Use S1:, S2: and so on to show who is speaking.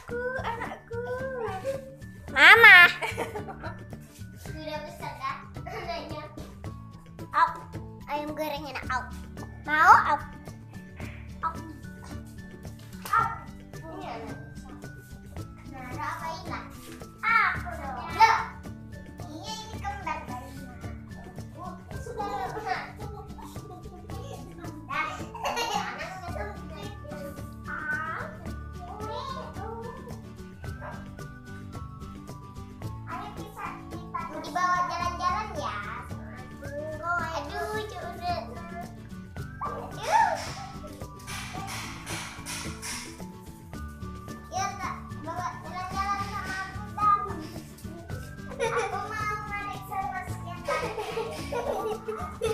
S1: anakku.
S2: Mama.
S3: Sudah besar kan? Anaknya.
S2: Au. Ayam goreng enak. Au. Mau? Au. Au.
S3: Au. Ini anak. Nara apa ilah? Aku dong.
S2: Loh.
S3: Iya ini kembar dari mana? Sudah lama. Dibawa jalan-jalan ya. Aduh, curut. Aduh. Ya Kak, bawa jalan-jalan sama aku dong. Aku mau narik sama sekian.